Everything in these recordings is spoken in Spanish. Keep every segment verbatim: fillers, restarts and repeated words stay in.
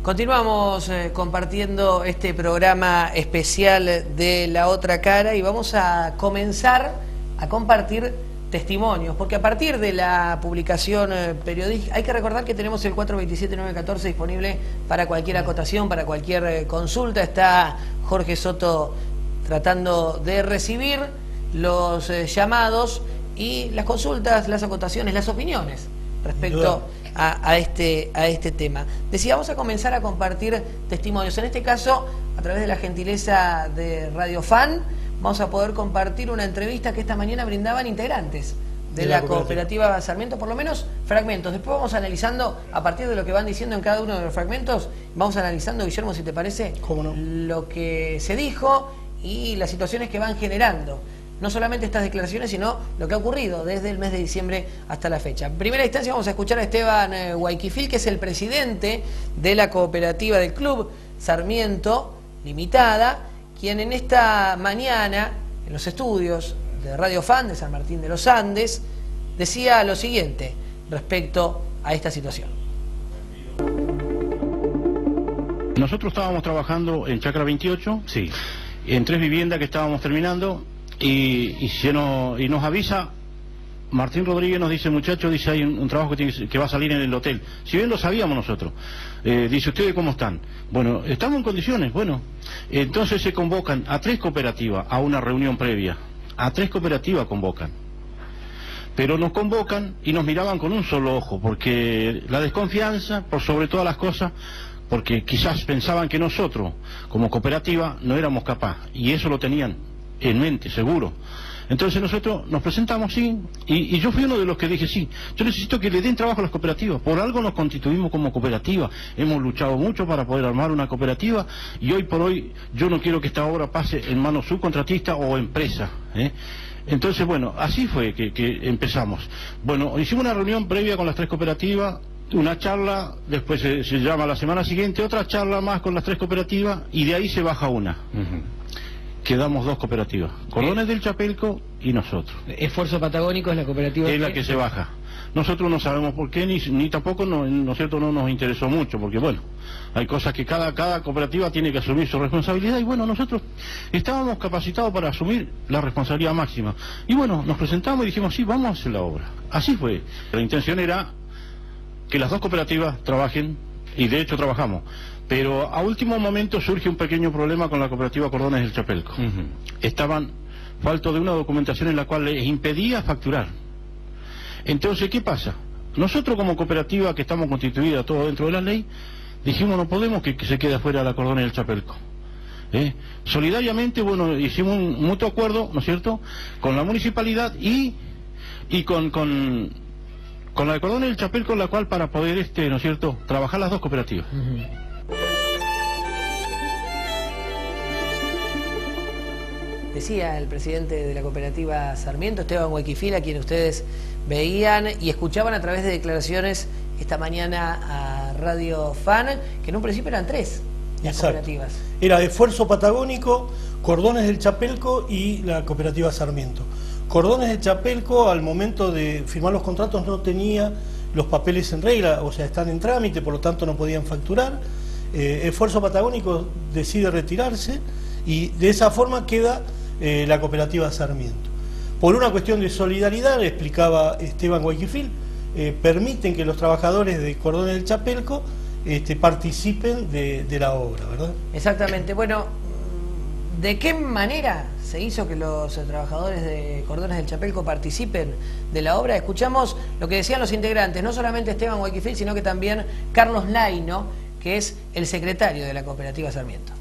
Continuamos eh, compartiendo este programa especial de La Otra Cara y vamos a comenzar a compartir testimonios, porque a partir de la publicación eh, periodística, hay que recordar que tenemos el cuatro veintisiete nueve catorce disponible para cualquier acotación, para cualquier eh, consulta. Está Jorge Soto tratando de recibir los eh, llamados y las consultas, las acotaciones, las opiniones respecto a, a, este, a este tema. Decía, vamos a comenzar a compartir testimonios. En este caso, a través de la gentileza de Radio Fan, vamos a poder compartir una entrevista que esta mañana brindaban integrantes de, de la, la cooperativa. cooperativa Sarmiento, por lo menos fragmentos. Después vamos analizando, a partir de lo que van diciendo en cada uno de los fragmentos, vamos analizando, Guillermo, si te parece, ¿Cómo no? lo que se dijo y las situaciones que van generando. No solamente estas declaraciones, sino lo que ha ocurrido desde el mes de diciembre hasta la fecha. En primera instancia vamos a escuchar a Esteban eh, Guayquifil, que es el presidente de la cooperativa del Club Sarmiento Limitada, quien en esta mañana, en los estudios de Radio Fan de San Martín de los Andes, decía lo siguiente respecto a esta situación. Nosotros estábamos trabajando en Chacra veintiocho, sí, en tres viviendas que estábamos terminando. Y, y, se nos, y nos avisa, Martín Rodríguez nos dice, muchachos, dice, hay un, un trabajo que, tiene, que va a salir en el hotel. Si bien lo sabíamos nosotros, eh, dice, ¿ustedes cómo están? Bueno, estamos en condiciones, bueno. Entonces se convocan a tres cooperativas a una reunión previa. A tres cooperativas convocan. Pero nos convocan y nos miraban con un solo ojo, porque la desconfianza, por sobre todas las cosas, porque quizás pensaban que nosotros, como cooperativa, no éramos capaces. Y eso lo tenían en mente, seguro. Entonces nosotros nos presentamos, sí, y, y yo fui uno de los que dije, sí, yo necesito que le den trabajo a las cooperativas. Por algo nos constituimos como cooperativa. Hemos luchado mucho para poder armar una cooperativa y hoy por hoy yo no quiero que esta obra pase en manos subcontratistas o empresa, ¿eh? Entonces, bueno, así fue que, que empezamos. Bueno, hicimos una reunión previa con las tres cooperativas, una charla, después se, se llama la semana siguiente otra charla más con las tres cooperativas y de ahí se baja una. Uh-huh. Quedamos dos cooperativas, Cordones del Chapelco y nosotros. Esfuerzo Patagónico es la cooperativa es la que se baja. Nosotros no sabemos por qué, ni, ni tampoco, no, ¿no es cierto?, no nos interesó mucho, porque bueno, hay cosas que cada, cada cooperativa tiene que asumir su responsabilidad, y bueno, nosotros estábamos capacitados para asumir la responsabilidad máxima. Y bueno, nos presentamos y dijimos, sí, vamos a hacer la obra. Así fue. La intención era que las dos cooperativas trabajen, y de hecho trabajamos. Pero a último momento surge un pequeño problema con la cooperativa Cordones del Chapelco. Uh-huh. Estaban faltos de una documentación en la cual les impedía facturar. Entonces, ¿qué pasa? Nosotros como cooperativa que estamos constituida todo dentro de la ley, dijimos no podemos que, que se quede afuera la Cordones del Chapelco. ¿Eh? Solidariamente, bueno, hicimos un mutuo acuerdo, ¿no es cierto?, con la municipalidad y, y con, con, con la de Cordones del Chapelco, la cual para poder, este, ¿no es cierto?, trabajar las dos cooperativas. Uh-huh. Decía el presidente de la cooperativa Sarmiento, Esteban Guayquifil, a quien ustedes veían y escuchaban a través de declaraciones esta mañana a Radio Fan, que en un principio eran tres las Exacto. cooperativas. Era Esfuerzo Patagónico, Cordones del Chapelco y la cooperativa Sarmiento. Cordones del Chapelco, al momento de firmar los contratos, no tenía los papeles en regla, o sea, están en trámite, por lo tanto no podían facturar. Eh, Esfuerzo Patagónico decide retirarse y de esa forma queda Eh, la cooperativa Sarmiento. Por una cuestión de solidaridad, le explicaba Esteban Guayquifil, eh, permiten que los trabajadores de Cordones del Chapelco este, participen de, de la obra, ¿verdad? Exactamente. Bueno, ¿de qué manera se hizo que los eh, trabajadores de Cordones del Chapelco participen de la obra? Escuchamos lo que decían los integrantes, no solamente Esteban Guayquifil, sino que también Carlos Laino, que es el secretario de la cooperativa Sarmiento.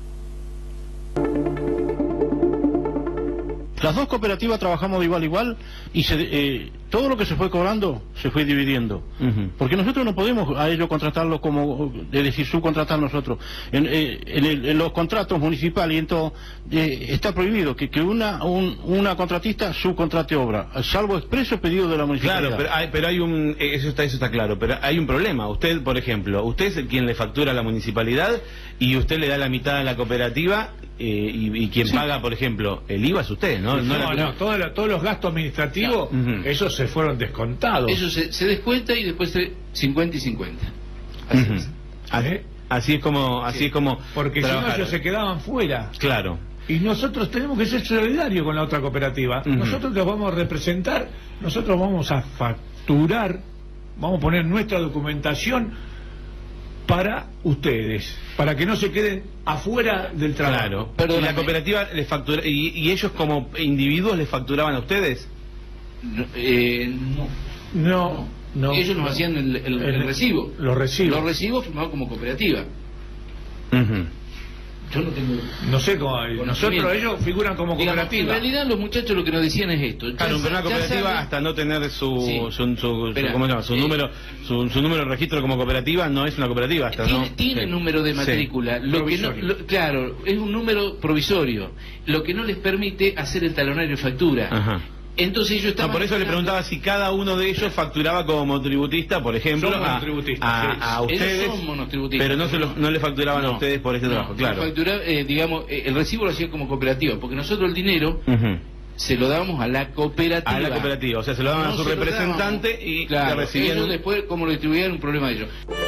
Las dos cooperativas trabajamos de igual a igual y se, eh, todo lo que se fue cobrando se fue dividiendo. Uh-huh. Porque nosotros no podemos a ellos contratarlo como, es decir, subcontratar nosotros. En, eh, en, el, en los contratos municipales y en todo, eh, está prohibido que, que una un, una contratista subcontrate obra, salvo expreso pedido de la municipalidad. Claro, pero hay, pero hay un, eso está, eso está claro, pero hay un problema. Usted, por ejemplo, usted es el quien le factura a la municipalidad y usted le da la mitad a la cooperativa. Eh, y, y quien sí. paga, por ejemplo, el I V A es usted, ¿no? No, no, no, no todo lo, todos los gastos administrativos, claro. uh-huh. esos se fueron descontados. Eso se, se descuenta y después se cincuenta y cincuenta. Así uh-huh. es. ¿Ah, ¿eh? Así es como, así Sí. es como. Porque si no trabajaron. ellos se quedaban fuera. Claro. Y nosotros tenemos que ser solidarios con la otra cooperativa. Uh-huh. Nosotros los vamos a representar, nosotros vamos a facturar, vamos a poner nuestra documentación para ustedes, para que no se queden afuera del trabajo. Claro. Perdóname. ¿Y la cooperativa les factura, y, y ellos como individuos les facturaban a ustedes? No, eh, no. No, no. Ellos nos hacían el, el- el recibo. Los recibos. Los recibos firmados como cooperativa. Uh-huh. Yo no tengo... No sé cómo. Conocimiento. Nosotros, ellos figuran como Digamos, en cooperativa. realidad los muchachos lo que nos decían es esto. Claro, Ya pero una sa- ya cooperativa saben- hasta no tener su Sí. su, su, su- Espera, ¿cómo se llama? su eh, número su, su número de registro como cooperativa no es una cooperativa hasta Tiene, no tiene Sí. número de Sí. matrícula, lo que no, Provisorio. lo- claro, es un número provisorio, lo que no les permite hacer el talonario de factura. Ajá. Entonces ellos No, estaban... por eso le preguntaba si cada uno de ellos facturaba como monotributista, por ejemplo, Son a, monotributistas, a, sí. a Ellos ustedes, son monotributistas, pero no se los- no le facturaban a No, ustedes por este no, trabajo, claro. factura, eh, digamos, eh, el recibo lo hacían como cooperativa, porque nosotros el dinero Ujú. se lo damos a la cooperativa. A la cooperativa, o sea, se lo daban No a su se lo representante dábamos. y claro, le recibían ellos un- después, como lo distribuían, un problema de ellos.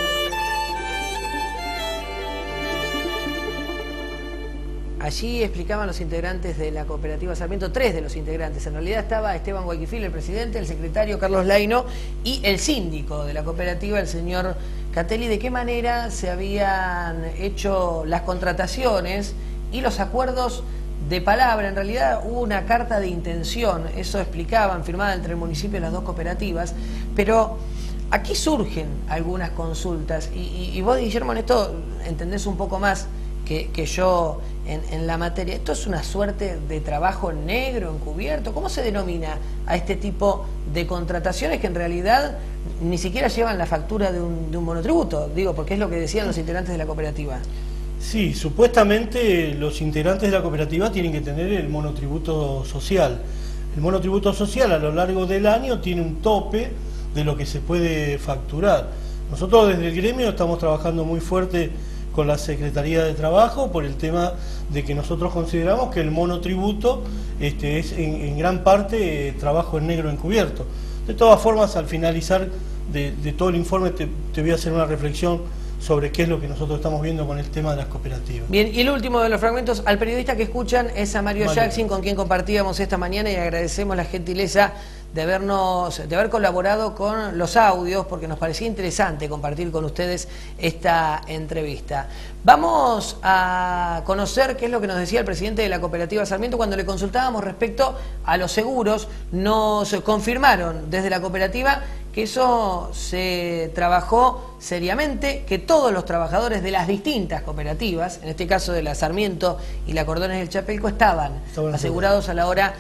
Allí explicaban los integrantes de la cooperativa Sarmiento, tres de los integrantes. En realidad estaba Esteban Guayquifil, el presidente, el secretario Carlos Laino y el síndico de la cooperativa, el señor Catelli, de qué manera se habían hecho las contrataciones y los acuerdos de palabra. En realidad hubo una carta de intención, eso explicaban, firmada entre el municipio y las dos cooperativas, pero aquí surgen algunas consultas y, y, y vos, Guillermo, en esto entendés un poco más que, que yo en, en la materia. ¿Esto es una suerte de trabajo negro, encubierto? ¿Cómo se denomina a este tipo de contrataciones que en realidad ni siquiera llevan la factura de un, de un monotributo? Digo, porque es lo que decían los integrantes de la cooperativa. Sí, supuestamente los integrantes de la cooperativa tienen que tener el monotributo social. El monotributo social a lo largo del año tiene un tope de lo que se puede facturar. Nosotros desde el gremio estamos trabajando muy fuerte con la Secretaría de Trabajo por el tema de que nosotros consideramos que el monotributo este, es en, en gran parte eh, trabajo en negro encubierto. De todas formas, al finalizar de, de todo el informe te, te voy a hacer una reflexión sobre qué es lo que nosotros estamos viendo con el tema de las cooperativas. Bien, y el último de los fragmentos, al periodista que escuchan es a Mario Mario. Jackson, con quien compartíamos esta mañana, y agradecemos la gentileza de habernos, de haber colaborado con los audios, porque nos parecía interesante compartir con ustedes esta entrevista. Vamos a conocer qué es lo que nos decía el presidente de la cooperativa Sarmiento cuando le consultábamos respecto a los seguros. Nos confirmaron desde la cooperativa que eso se trabajó seriamente, que todos los trabajadores de las distintas cooperativas, en este caso de la Sarmiento y la Cordones del Chapelco, estaban Estaban asegurados a la hora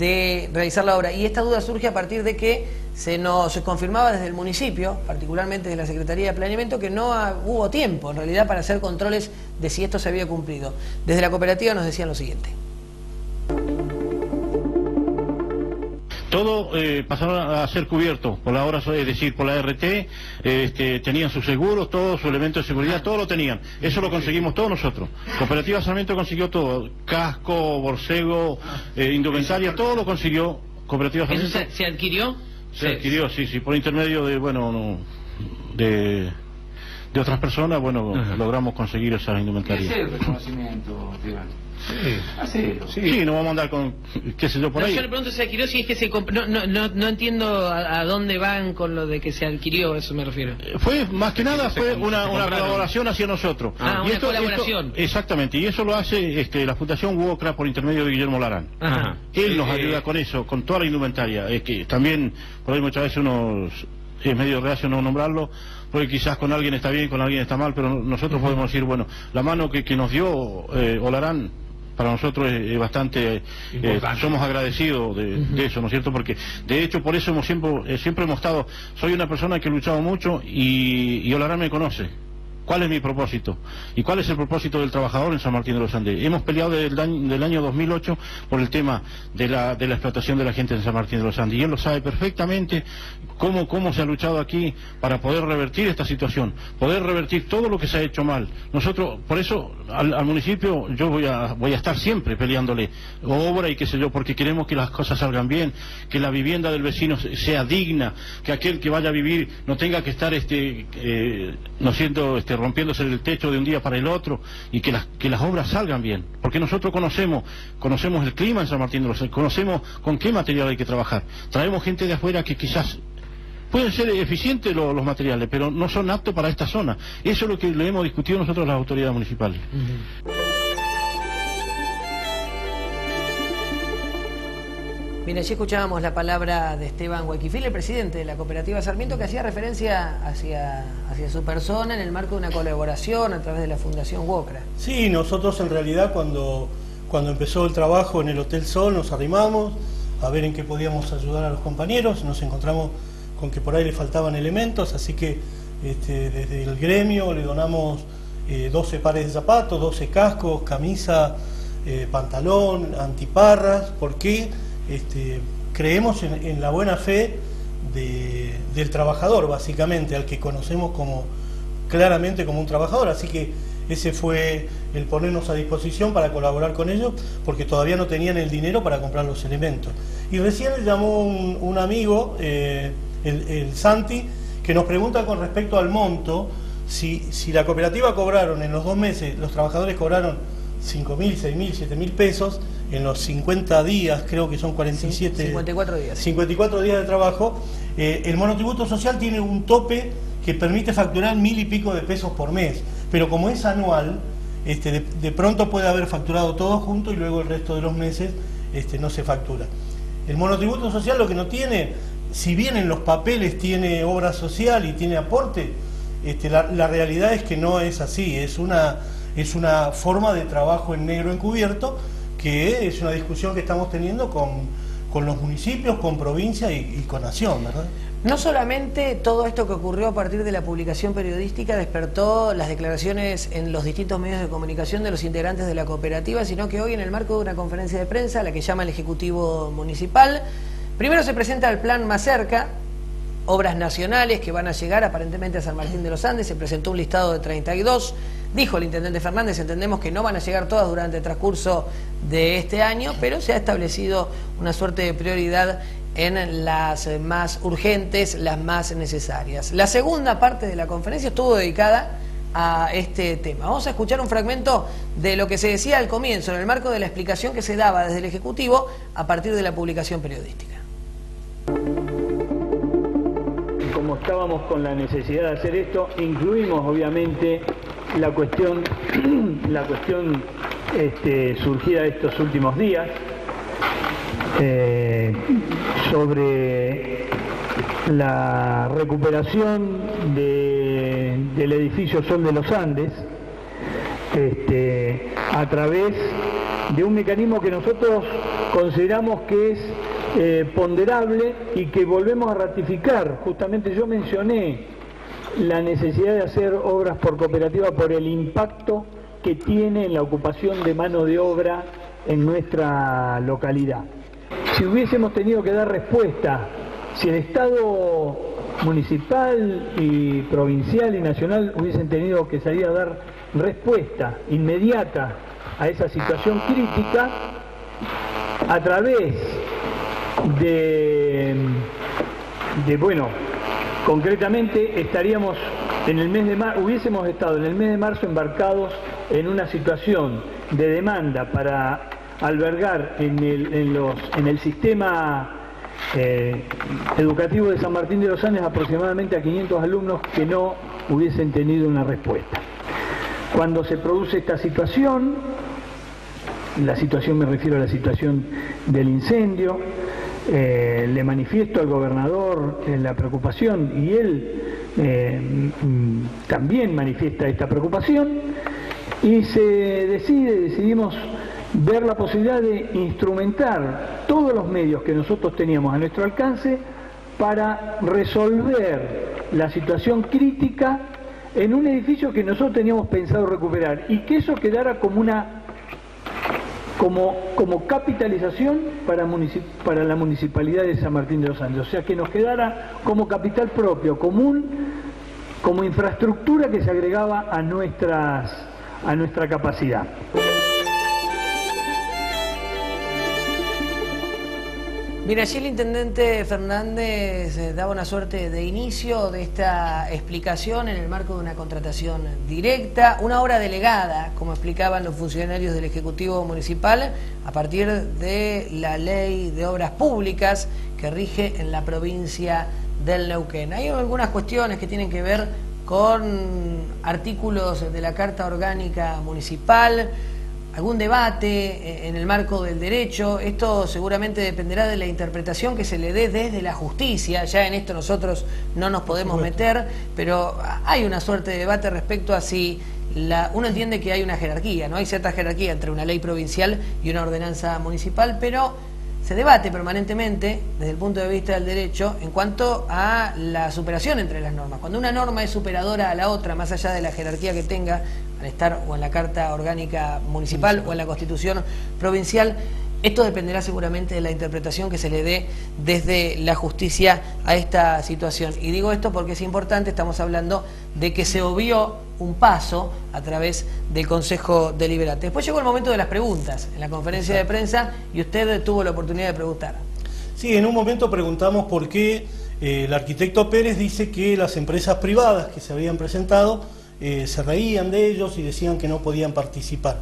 de realizar la obra. Y esta duda surge a partir de que se nos confirmaba desde el municipio, particularmente de la Secretaría de Planeamiento, que no ha- hubo tiempo en realidad para hacer controles de si esto se había cumplido. Desde la cooperativa nos decían lo siguiente. Todo eh, pasaron a ser cubierto por la obra, es decir, por la R T, eh, este, tenían sus seguros, todos sus elementos de seguridad, todo lo tenían. Eso lo conseguimos todos nosotros. Cooperativa Sarmiento consiguió todo, casco, borcego, eh, indumentaria, todo lo consiguió Cooperativa ¿Eso Sarmiento. se, se adquirió? Se adquirió, sí, sí, por intermedio de, bueno, no, de, de otras personas, bueno, Ajá. logramos conseguir esa ¿Qué indumentaria. hacer el reconocimiento, Esteban? Sí. Hacelo. Sí. Sí, no vamos a andar con, qué sé yo, por No, ahí. yo le pregunto si se adquirió, si es que se comp- no, no, no, no entiendo a, a dónde van con lo de que se adquirió, eso me refiero. Fue, más que nada, se fue com- una, se una compraron. colaboración hacia nosotros. Ah, una colaboración. Exactamente, y eso lo hace este, la Fundación WOCRA por intermedio de Guillermo Larán. Ajá. Él nos Eh, ayuda con eso, con toda la indumentaria. Es que también, por ahí muchas veces uno es medio reacio no nombrarlo, porque quizás con alguien está bien, con alguien está mal, pero nosotros podemos decir, bueno, la mano que, que nos dio eh, Olarán, para nosotros es, es bastante, eh, Importante. somos agradecidos de, de eso, ¿no es cierto? Porque de hecho por eso hemos siempre, eh, siempre hemos estado, soy una persona que he luchado mucho y, y Olarán me conoce. ¿Cuál es mi propósito? ¿Y cuál es el propósito del trabajador en San Martín de los Andes? Hemos peleado desde el año, del año dos mil ocho por el tema de la, de la explotación de la gente en San Martín de los Andes. Y él lo sabe perfectamente cómo, cómo se ha luchado aquí para poder revertir esta situación, poder revertir todo lo que se ha hecho mal. Nosotros, por eso, al, al municipio yo voy a, voy a estar siempre peleándole obra y qué sé yo, porque queremos que las cosas salgan bien, que la vivienda del vecino sea digna, que aquel que vaya a vivir no tenga que estar, este, eh, no siendo este rompiéndose el techo de un día para el otro, y que las, que las obras salgan bien, porque nosotros conocemos, conocemos el clima en San Martín de los Andes, conocemos con qué material hay que trabajar, traemos gente de afuera que quizás pueden ser eficientes los, los materiales, pero no son aptos para esta zona. Eso es lo que le hemos discutido nosotros a las autoridades municipales. Uh-huh. Bien, allí escuchábamos la palabra de Esteban Guayquifil, el presidente de la cooperativa Sarmiento, que hacía referencia hacia, hacia su persona en el marco de una colaboración a través de la Fundación WOCRA. Sí, nosotros en realidad cuando, cuando empezó el trabajo en el Hotel Sol nos arrimamos a ver en qué podíamos ayudar a los compañeros, nos encontramos con que por ahí le faltaban elementos, así que este, desde el gremio le donamos eh, doce pares de zapatos, doce cascos, camisa, eh, pantalón, antiparras. ¿Por qué? Este, creemos en, en la buena fe de, del trabajador, básicamente, al que conocemos como claramente como un trabajador, así que ese fue el ponernos a disposición para colaborar con ellos, porque todavía no tenían el dinero para comprar los elementos. Y recién le llamó un, un amigo, eh, el, el Santi, que nos pregunta con respecto al monto, si, si la cooperativa cobraron en los dos meses, los trabajadores cobraron cinco mil, seis mil, siete mil pesos, en los cincuenta días, creo que son cuarenta y siete... cincuenta y cuatro días. cincuenta y cuatro días de trabajo, eh, el monotributo social tiene un tope que permite facturar mil y pico de pesos por mes, pero como es anual, este, de, de pronto puede haber facturado todo junto y luego el resto de los meses este, no se factura. El monotributo social lo que no tiene, si bien en los papeles tiene obra social y tiene aporte, este, la, la realidad es que no es así, es una, es una forma de trabajo en negro encubierto, que es una discusión que estamos teniendo con, con los municipios, con provincia y, y con nación, ¿verdad? No solamente todo esto que ocurrió a partir de la publicación periodística despertó las declaraciones en los distintos medios de comunicación de los integrantes de la cooperativa, sino que hoy en el marco de una conferencia de prensa, a la que llama el Ejecutivo Municipal, primero se presenta el plan Más Cerca, obras nacionales que van a llegar aparentemente a San Martín de los Andes. Se presentó un listado de treinta y dos, dijo el intendente Fernández, entendemos que no van a llegar todas durante el transcurso de este año, pero se ha establecido una suerte de prioridad en las más urgentes, las más necesarias. La segunda parte de la conferencia estuvo dedicada a este tema. Vamos a escuchar un fragmento de lo que se decía al comienzo, en el marco de la explicación que se daba desde el Ejecutivo a partir de la publicación periodística. Como estábamos con la necesidad de hacer esto, incluimos obviamente la cuestión, la cuestión este, surgida estos últimos días, eh, sobre la recuperación de, del edificio Sol de los Andes, este, a través de un mecanismo que nosotros consideramos que es eh, ponderable y que volvemos a ratificar. Justamente yo mencioné la necesidad de hacer obras por cooperativa por el impacto que tiene en la ocupación de mano de obra en nuestra localidad. Si hubiésemos tenido que dar respuesta, si el Estado municipal y provincial y nacional hubiesen tenido que salir a dar respuesta inmediata a esa situación crítica, a través de, de bueno, concretamente estaríamos en el mes de marzo, hubiésemos estado en el mes de marzo embarcados en una situación de demanda para albergar en el, en los, en el sistema eh, educativo de San Martín de los Andes aproximadamente a quinientos alumnos que no hubiesen tenido una respuesta. Cuando se produce esta situación, la situación me refiero a la situación del incendio, eh, le manifiesto al gobernador eh, la preocupación y él eh, también manifiesta esta preocupación y se decide, decidimos ver la posibilidad de instrumentar todos los medios que nosotros teníamos a nuestro alcance para resolver la situación crítica en un edificio que nosotros teníamos pensado recuperar y que eso quedara como una como, como capitalización para, municip, para la municipalidad de San Martín de los Andes, o sea que nos quedara como capital propio, común, como infraestructura que se agregaba a nuestras a nuestra capacidad. Mira, allí el intendente Fernández eh, daba una suerte de inicio de esta explicación en el marco de una contratación directa, una obra delegada, como explicaban los funcionarios del Ejecutivo Municipal, a partir de la Ley de Obras Públicas que rige en la provincia del Neuquén. Hay algunas cuestiones que tienen que ver con artículos de la Carta Orgánica Municipal, algún debate en el marco del derecho. Esto seguramente dependerá de la interpretación que se le dé desde la justicia. Ya en esto nosotros no nos podemos meter, pero hay una suerte de debate respecto a si la, uno entiende que hay una jerarquía, ¿no? Hay cierta jerarquía entre una ley provincial y una ordenanza municipal, pero se debate permanentemente desde el punto de vista del derecho en cuanto a la superación entre las normas. Cuando una norma es superadora a la otra, más allá de la jerarquía que tenga al estar o en la Carta Orgánica Municipal o en la Constitución Provincial, esto dependerá seguramente de la interpretación que se le dé desde la justicia a esta situación. Y digo esto porque es importante, estamos hablando de que se obvió un paso a través del Consejo Deliberante. Después llegó el momento de las preguntas en la conferencia de prensa y usted tuvo la oportunidad de preguntar. Sí, en un momento preguntamos por qué eh, el arquitecto Pérez dice que las empresas privadas que se habían presentado eh, se reían de ellos y decían que no podían participar.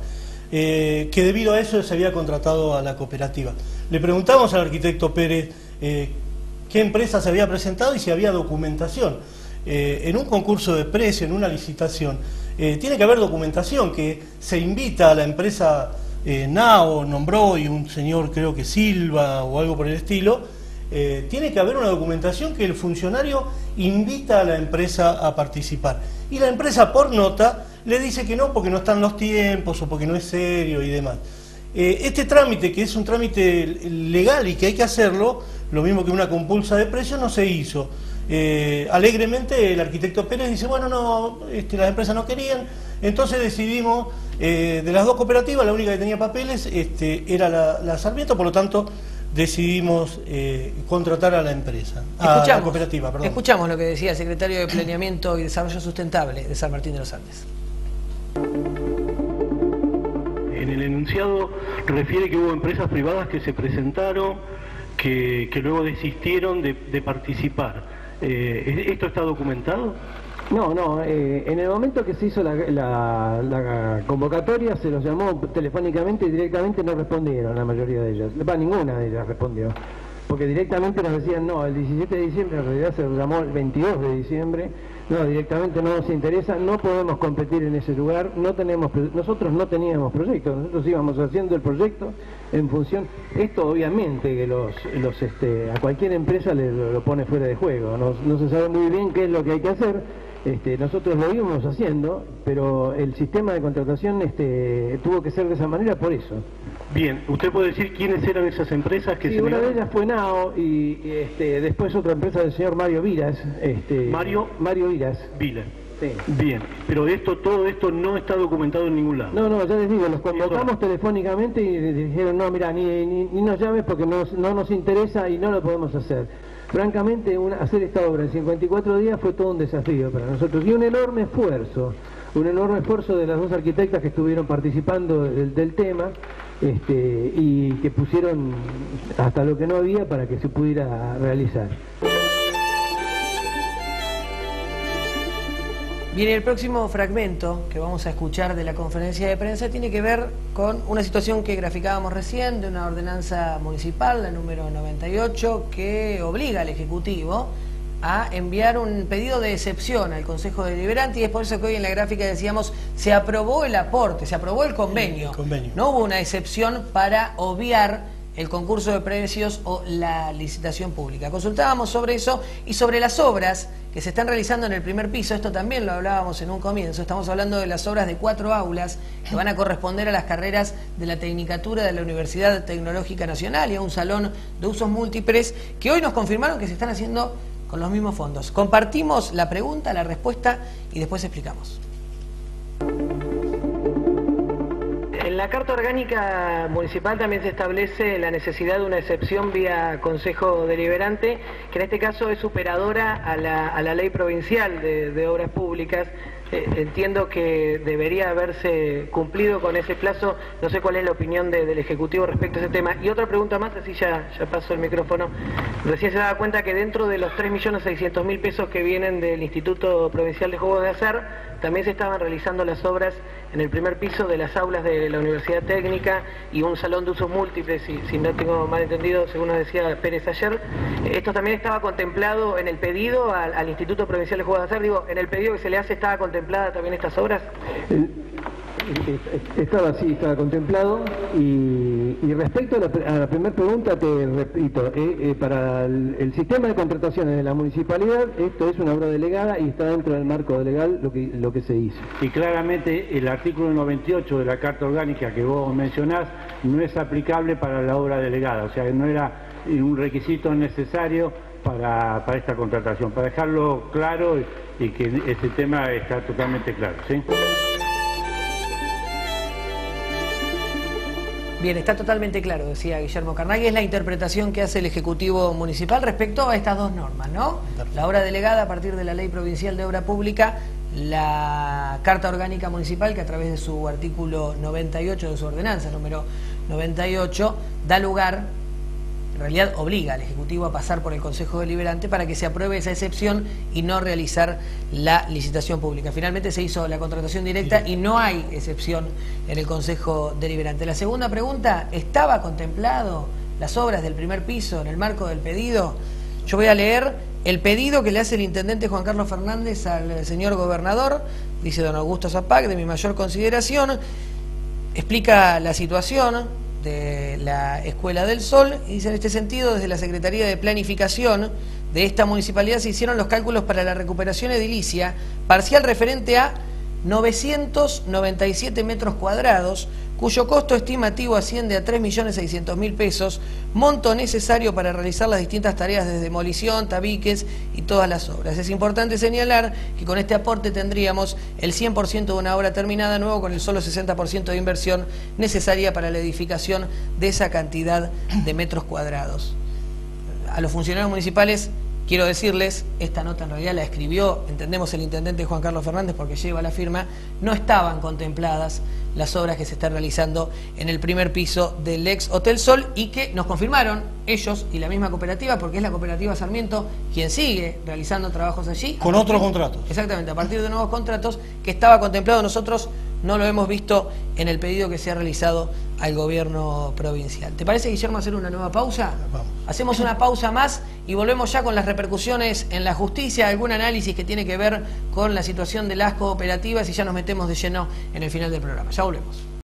Eh, que debido a eso se había contratado a la cooperativa. Le preguntamos al arquitecto Pérez eh, qué empresa se había presentado y si había documentación. Eh, en un concurso de precio, en una licitación, eh, tiene que haber documentación, que se invita a la empresa eh, Nao, nombró, y un señor creo que Silva o algo por el estilo, eh, tiene que haber una documentación que el funcionario invita a la empresa a participar. Y la empresa por nota le dice que no porque no están los tiempos o porque no es serio y demás. Eh, este trámite, que es un trámite legal y que hay que hacerlo, lo mismo que una compulsa de precios, no se hizo. Eh, alegremente el arquitecto Pérez dice, bueno, no, este, las empresas no querían, entonces decidimos, eh, de las dos cooperativas, la única que tenía papeles este, era la, la Sarmiento, por lo tanto decidimos eh, contratar a la empresa, a la cooperativa, perdón. Escuchamos lo que decía el secretario de Planeamiento y Desarrollo Sustentable de San Martín de los Andes. En el enunciado refiere que hubo empresas privadas que se presentaron, que, que luego desistieron de, de participar. Eh, ¿Esto está documentado? No, no, eh, en el momento que se hizo la, la, la convocatoria se los llamó telefónicamente y directamente no respondieron la mayoría de ellas. Va, ninguna de ellas respondió, porque directamente nos decían no, el diecisiete de diciembre, en realidad se los llamó el veintidós de diciembre, no, directamente no nos interesa, no podemos competir en ese lugar, no tenemos, nosotros no teníamos proyecto, nosotros íbamos haciendo el proyecto en función, esto obviamente que los, los este, a cualquier empresa le lo, lo pone fuera de juego, no, no se sabe muy bien qué es lo que hay que hacer. Este, nosotros lo íbamos haciendo, pero el sistema de contratación este, tuvo que ser de esa manera por eso. Bien, ¿usted puede decir quiénes eran esas empresas que sí, se una negaron? de ellas fue Nao y, y este, después otra empresa del señor Mario Viras. Este, Mario Mario Viras. Vila. Sí. Bien, pero esto, todo esto no está documentado en ningún lado. No, no, ya les digo, los convocamos telefónicamente y les dijeron, no, mira, ni, ni, ni nos llames porque no, no nos interesa y no lo podemos hacer. Francamente, una, hacer esta obra en cincuenta y cuatro días fue todo un desafío para nosotros y un enorme esfuerzo, un enorme esfuerzo de las dos arquitectas que estuvieron participando del, del tema este, y que pusieron hasta lo que no había para que se pudiera realizar. Bien, el próximo fragmento que vamos a escuchar de la conferencia de prensa tiene que ver con una situación que graficábamos recién de una ordenanza municipal, la número noventa y ocho, que obliga al Ejecutivo a enviar un pedido de excepción al Consejo Deliberante, y es por eso que hoy en la gráfica decíamos se aprobó el aporte, se aprobó el convenio, el convenio. No hubo una excepción para obviar el concurso de precios o la licitación pública. Consultábamos sobre eso y sobre las obras que se están realizando en el primer piso. Esto también lo hablábamos en un comienzo. Estamos hablando de las obras de cuatro aulas que van a corresponder a las carreras de la Tecnicatura de la Universidad Tecnológica Nacional y a un salón de usos múltiples que hoy nos confirmaron que se están haciendo con los mismos fondos. Compartimos la pregunta, la respuesta y después explicamos. En la Carta Orgánica Municipal también se establece la necesidad de una excepción vía Consejo Deliberante, que en este caso es superadora a la, a la ley provincial de, de obras públicas. Eh, entiendo que debería haberse cumplido con ese plazo. No sé cuál es la opinión de, del Ejecutivo respecto a ese tema. Y otra pregunta más, así ya, ya paso el micrófono. Recién se daba cuenta que dentro de los tres millones seiscientos mil pesos que vienen del Instituto Provincial de Juegos de Azar, también se estaban realizando las obras en el primer piso de las aulas de la Universidad Técnica y un salón de usos múltiples, si, si no tengo mal entendido, según nos decía Pérez ayer. ¿Esto también estaba contemplado en el pedido al, al Instituto Provincial de Juegos de Azar? Digo, ¿en el pedido que se le hace estaba contemplada también estas obras? El... Estaba así, estaba contemplado y, y respecto a la, a la primera pregunta te repito, eh, eh, para el, el sistema de contrataciones de la municipalidad esto es una obra delegada y está dentro del marco legal lo que, lo que se hizo. Y claramente el artículo noventa y ocho de la Carta Orgánica que vos mencionás no es aplicable para la obra delegada, o sea no era un requisito necesario para, para esta contratación, para dejarlo claro y, y que ese tema está totalmente claro, ¿sí? Bien, está totalmente claro, decía Guillermo Carnaghi, es la interpretación que hace el Ejecutivo Municipal respecto a estas dos normas, ¿no? La obra delegada a partir de la Ley Provincial de Obra Pública, la Carta Orgánica Municipal que a través de su artículo noventa y ocho de su ordenanza número noventa y ocho da lugar, en realidad obliga al Ejecutivo a pasar por el Consejo Deliberante para que se apruebe esa excepción y no realizar la licitación pública. Finalmente se hizo la contratación directa y no hay excepción en el Consejo Deliberante. La segunda pregunta, ¿estaba contemplado las obras del primer piso en el marco del pedido? Yo voy a leer el pedido que le hace el Intendente Juan Carlos Fernández al señor Gobernador, dice don Augusto Zapac, de mi mayor consideración, explica la situación de la Escuela del Sol y dice: en este sentido, desde la Secretaría de Planificación de esta municipalidad se hicieron los cálculos para la recuperación edilicia parcial referente a novecientos noventa y siete metros cuadrados, cuyo costo estimativo asciende a tres millones seiscientos mil pesos, monto necesario para realizar las distintas tareas de demolición, tabiques y todas las obras. Es importante señalar que con este aporte tendríamos el cien por ciento de una obra terminada, nuevo con el solo sesenta por ciento de inversión necesaria para la edificación de esa cantidad de metros cuadrados. A los funcionarios municipales quiero decirles, esta nota en realidad la escribió, entendemos, el Intendente Juan Carlos Fernández porque lleva la firma, no estaban contempladas las obras que se están realizando en el primer piso del ex Hotel Sol y que nos confirmaron ellos y la misma cooperativa, porque es la cooperativa Sarmiento quien sigue realizando trabajos allí. Con otros contratos. Exactamente, a partir de nuevos contratos que estaba contemplado, nosotros no lo hemos visto en el pedido que se ha realizado al gobierno provincial. ¿Te parece, Guillermo, hacer una nueva pausa? Vamos. Hacemos una pausa más y volvemos ya con las repercusiones en la justicia, algún análisis que tiene que ver con la situación de las cooperativas y ya nos metemos de lleno en el final del programa. Ya volvemos.